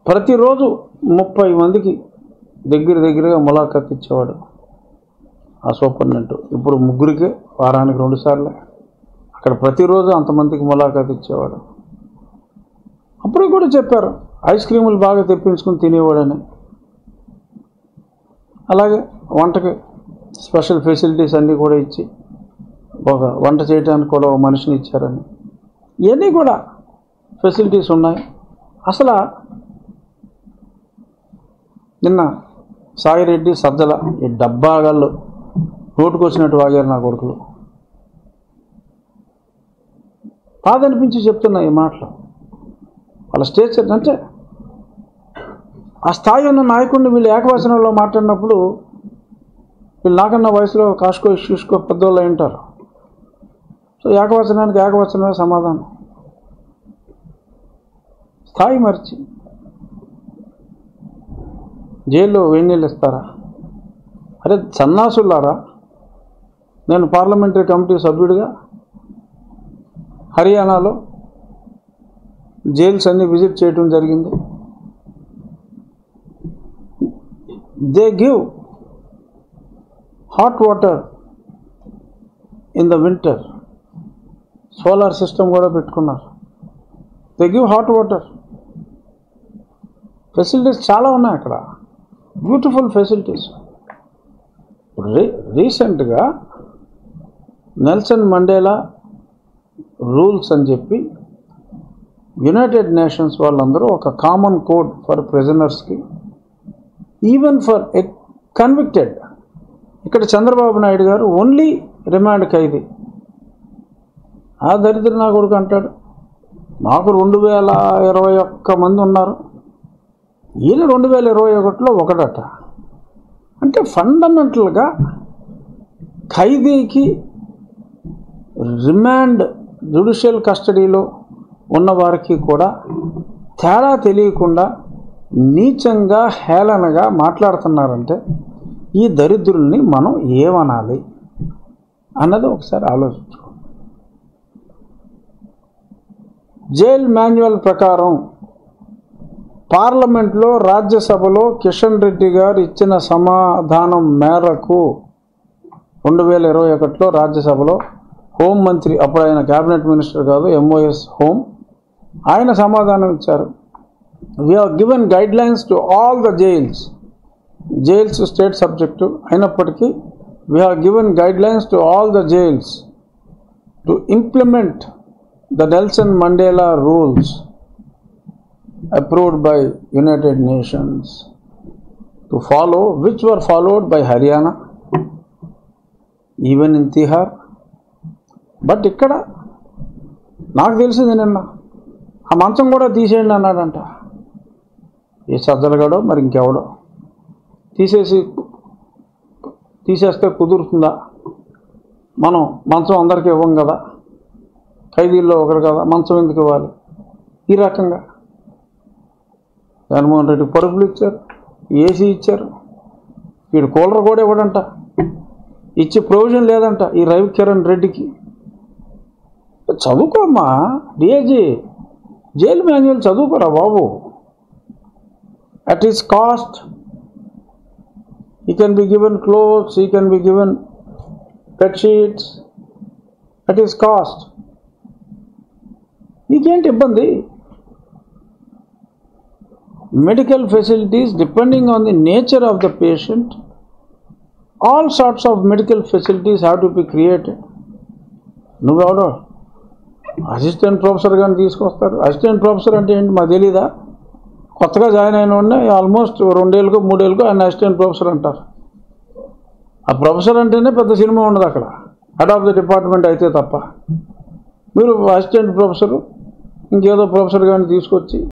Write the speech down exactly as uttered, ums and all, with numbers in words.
ప్రతిరోజు ముప్పై మందికి దగ్గర దగ్గరగా ములాఖాత్ ఇచ్చేవాడు ఆ సూపరింటెండెంట్. ఇప్పుడు ముగ్గురికే వారానికి రెండు సార్లు. అక్కడ ప్రతిరోజు అంతమందికి ములాఖాత్ ఇచ్చేవాడు. అప్పుడు కూడా చెప్పారు ఐస్ క్రీములు బాగా తెప్పించుకుని తినేవాడని. అలాగే వంటకి స్పెషల్ ఫెసిలిటీస్ అన్నీ కూడా ఇచ్చి ఒక వంట చేయడానికి కూడా ఒక మనిషిని ఇచ్చారని. ఇవన్నీ కూడా ఫెసిలిటీస్ ఉన్నాయి. అసలు నిన్న సాయిరెడ్డి సజ్జల ఈ డబ్బాగాళ్ళు నోటుకొచ్చినట్టు వాగారు నా కొడుకులు. బాధ అనిపించి చెప్తున్నా ఈ మాటలు. వాళ్ళ స్టేచర్ అంటే ఆ స్థాయి ఉన్న నాయకుడిని వీళ్ళు ఏకవచనంలో మాట్లాడినప్పుడు వీళ్ళు నాకన్నా వయసులో కాసుకో చూసుకో పెద్దోళ్ళు అయి ఉంటారు. సో ఏకవచనానికి ఏకవచనమే సమాధానం. స్థాయి మరిచి జైల్లో వేణీళ్ళు ఇస్తారా? అరే సన్నాసులారా, నేను పార్లమెంటరీ కమిటీ సభ్యుడిగా హర్యానాలో జైల్స్ అన్ని విజిట్ చేయడం జరిగింది. They give hot water in the winter. Solar system కూడా పెట్టుకున్నారు. They give hot water. Facilities చాలా ఉన్నాయి అక్కడ, బ్యూటిఫుల్ ఫెసిలిటీస్. రీ రీసెంట్గా నెల్సన్ మండేలా రూల్స్ అని చెప్పి యునైటెడ్ నేషన్స్ వాళ్ళందరూ ఒక కామన్ కోడ్ ఫర్ ప్రిజనర్స్కి, ఈవెన్ ఫర్ ఎ కన్విక్టెడ్. ఇక్కడ చంద్రబాబు నాయుడు గారు ఓన్లీ రిమాండ్ ఖైదీ. ఆ దరిద్ర నా కొడుకు అంటాడు మాకు రెండు వేల ఇరవై ఒక్క మంది ఉన్నారు, ఈయన రెండు వేల ఇరవై ఒకటిలో ఒకటట. అంటే ఫండమెంటల్గా ఖైదీకి రిమాండ్ జ్యుడిషియల్ కస్టడీలో ఉన్నవారికి కూడా తేడా తెలియకుండా నీచంగా హేళనగా మాట్లాడుతున్నారంటే ఈ దరిద్రుల్ని మనం ఏమనాలి అన్నది ఒకసారి ఆలోచించుకో. జైల్ మాన్యువల్ ప్రకారం పార్లమెంట్లో రాజ్యసభలో కిషన్ రెడ్డి గారు ఇచ్చిన సమాధానం మేరకు రెండు వేల ఇరవై ఒకటిలో రాజ్యసభలో హోంమంత్రి, అప్పుడు ఆయన క్యాబినెట్ మినిస్టర్ కాదు, ఎంఓఎస్ హోమ్, ఆయన సమాధానం ఇచ్చారు. We have given guidelines to all the jails. Jails state subject అయినప్పటికీ we have given guidelines to all the jails to implement the Nelson Mandela rules approved by United Nations to follow, which were followed by Haryana, even in Tihar. But ఇక్కడ నాకు తెలిసింది నిన్న ఆ మంచం కూడా తీసేయండి అన్నాడంట. ఏ సజ్జలగాడో మరి ఇంకెవడో తీసేసి తీసేస్తే కుదురుతుందా? మనం మంచం అందరికీ ఇవ్వం కదా, ఖైదీల్లో ఒకరు కదా, మంచం ఎందుకు ఇవ్వాలి? ఈ రకంగా జగన్మోహన్ రెడ్డి పరుపులు ఇచ్చారు, ఏసీ ఇచ్చారు, వీడు కూలర్ కూడా ఇవ్వడంట, ఇచ్చే ప్రొవిజన్ లేదంట ఈ రవి కిరణ్ రెడ్డికి. చదువుకోమ్మా డిఐజీ, జైలు మాన్యువల్ చదువుకోరా బాబు. At his cost he can be given clothes, he can be given bed sheets at his cost. నీకేంటి ఇబ్బంది? Medical facilities, depending on the nature of the patient, all sorts of medical facilities have to be created. నువ్వెవడో assistant professor కానీ తీసుకొస్తారు. Assistant professor అంటే ఏంటి మాకు తెలీదా? కొత్తగా జాయిన్ అయిన వాడిని ఆల్మోస్ట్ రెండేళ్ళకో మూడేళ్ళకో ఆయన అసిస్టెంట్ ప్రొఫెసర్ అంటారు. ఆ ప్రొఫెసర్ అంటేనే పెద్ద సినిమా ఉండదు అక్కడ, హెడ్ ఆఫ్ ది డిపార్ట్మెంట్ అయితే తప్ప. మీరు అసిస్టెంట్ ప్రొఫెసరు ఇంకేదో ప్రొఫెసర్ కానీ తీసుకొచ్చి